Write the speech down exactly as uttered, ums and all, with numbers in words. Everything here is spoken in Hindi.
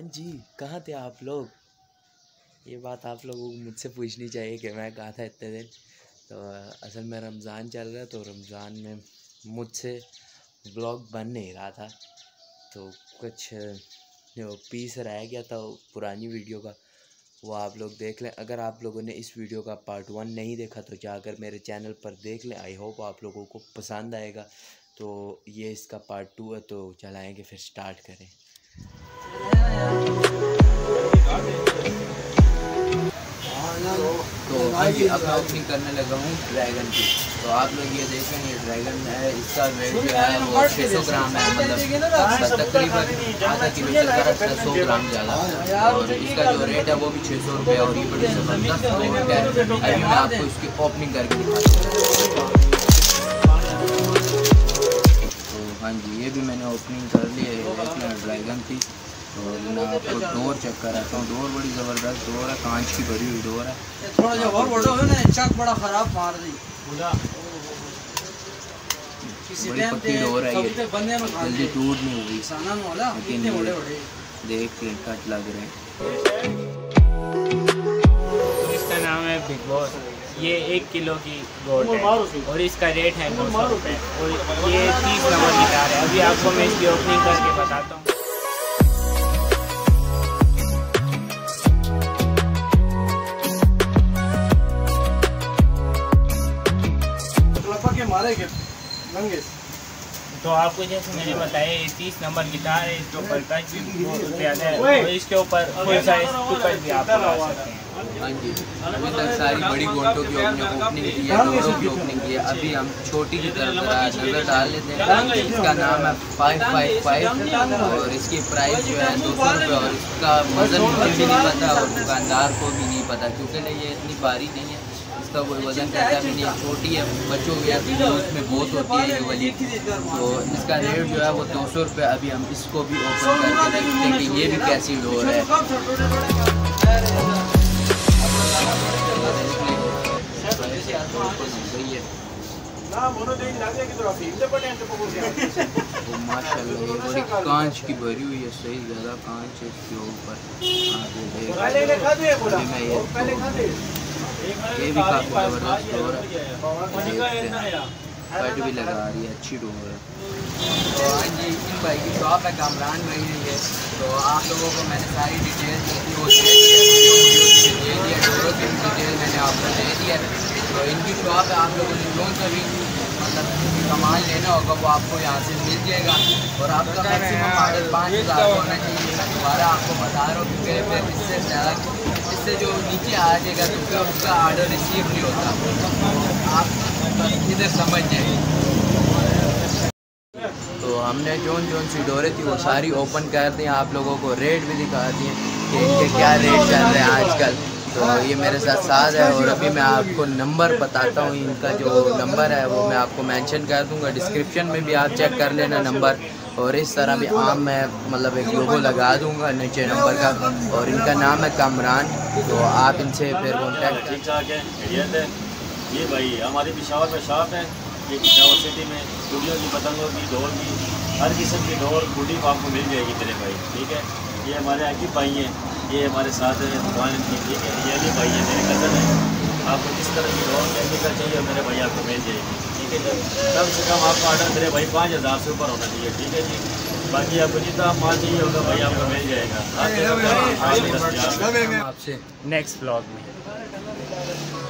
जी, कहाँ थे आप लोग? ये बात आप लोगों को मुझसे पूछनी चाहिए कि मैं कहाँ था इतने दिन। तो असल में रमज़ान चल रहा है, तो रमज़ान में मुझसे ब्लॉग बन नहीं रहा था, तो कुछ जो पीस रह गया था पुरानी वीडियो का, वो आप लोग देख लें। अगर आप लोगों ने इस वीडियो का पार्ट वन नहीं देखा तो जाकर मेरे चैनल पर देख लें। आई होप आप लोगों को पसंद आएगा। तो ये इसका पार्ट टू है, तो चलाएँगे फिर स्टार्ट करें। तो अभी अब मैं ओपनिंग करने लगा हूँ ड्रैगन की। तो आप लोग ये देखें, ये ड्रैगन है, इसका वेट जो है वो छः सौ ग्राम है, मतलब तकरीबन आधा किलो से ज़्यादा सौ ग्राम ज़्यादा। और इसका जो रेट है वो भी छः सौ रुपये और ये बड़ी ज़बरदस्त रेट है। अभी मैं आपको इसकी ओपनिंग करके दिखाता हूँ। तो हाँ जी, ये भी मैंने ओपनिंग कर ली है ड्रैगन की। तो मैं आपको डोर चेक कराता हूँ। डोर बड़ी ज़बरदस्त डोर है, कांच की भरी हुई डोर है। थोड़ा जो और बड़ा है ना, चक बड़ा ख़राब मार दी। बड़ी पक्की डोर है, ये जल्दी टूट नहीं हुई, लेकिन देख के कट लग रहे हैं। इसका नाम है बिग बॉस। ये एक किलो की गोट है और इसका रेट है नौ सौ रुपये और ये तीस नंबर की कार है। अभी आपको मैं इसकी ओपनिंग करके बताता हूँ। तो आपको जैसे मैंने बताया, ये तीस नंबर गिटार है, इसके ऊपर टच बहुत ज़्यादा है और इसके ऊपर फुल साइज कुकर भी आप लगा सकते हैं। हाँ जी, अभी तक सारी बड़ी गोटों की ओपनिंग की है, डोरों की ओपनिंग की है। अभी हम छोटी की तरफ नज़र डाल लेते हैं। इसका नाम है फाइव फाइव फाइव और इसकी प्राइस जो है दो सौ रुपये। और इसका वज़न मुझे भी नहीं पता और दुकानदार को भी नहीं पता, क्योंकि ये इतनी भारी नहीं है। इसका कोई वज़न कहता भी नहीं, छोटी है, बच्चों की उसमें बहुत होती है ये वाली। तो इसका रेट जो है वो दो सौ रुपये। अभी हम इसको भी ओपन करके देखते हैं कि ये भी कैसी डोर है। माशाल्लाह ये बड़ी कांच की भरी हुई है, सही ज़्यादा कांच है इसके ऊपर। ये भी काफ़ी ज़बरदस्त डोर है, कट भी लगा रही है, अच्छी डोर है। तो हाँ जी, इन भाई की शॉप है, कामरान भाई है ये। तो आप लोगों को मैंने सारी डिटेल दी थी, वो दे दिया, डोरों की डिटेल मैंने आपको दे दिया। तो इनकी शॉप है, आप लोगों ने जो सा भी मतलब सामान लेना होगा वो आपको यहाँ से मिल जाएगा। और आपका मैक्सिमम ऑर्डर पाँच हज़ार होना चाहिए। मैं दोबारा आपको बता रहा हूँ, क्योंकि फिर इससे ज़्यादा इससे जो नीचे आ जाएगा तो फिर उसका ऑर्डर रिसीव नहीं होता। आप इधर समझ जाए। तो हमने जोन जोन सी डोरें थी वो सारी ओपन कर दी, आप लोगों को रेट भी दिखा दिए कि इनके क्या रेट चल रहे हैं आजकल। तो ये मेरे साथ साथ है और अभी मैं आपको नंबर बताता हूँ। इनका जो नंबर है वो मैं आपको मेंशन कर दूँगा, डिस्क्रिप्शन में भी आप चेक कर लेना नंबर। और इस तरह भी आम मैं मतलब एक लोगो लगा दूंगा नीचे नंबर का। और इनका नाम है कामरान, तो आप इनसे फिर कॉन्टैक्ट। ठीक ठाक है, खैरियत है। ये भाई हमारी पिशावर में शॉप है, ये पिशावर सिटी में गुड़ियों की, पतंगों की, ढोल की, हर किस्म की ढोल गुड़ी आपको मिल जाएगी मेरे भाई। ठीक है, ये हमारे आकिब भाई हैं, ये हमारे साथ है दुकान की। ठीक है, ये भी भाई है, मेरे कज़न है। आपको जिस तरह की ढोल कैसे का चाहिए मेरे भाई आपको मिल जाएगी। ठीक है जी, कम से कम आपका ऑर्डर मेरे भाई पाँच हज़ार से ऊपर होना चाहिए। ठीक है जी, बाकी आपको जितना माल चाहिए होगा भाई आपको मिल जाएगा। आपसे नेक्स्ट ब्लॉग में।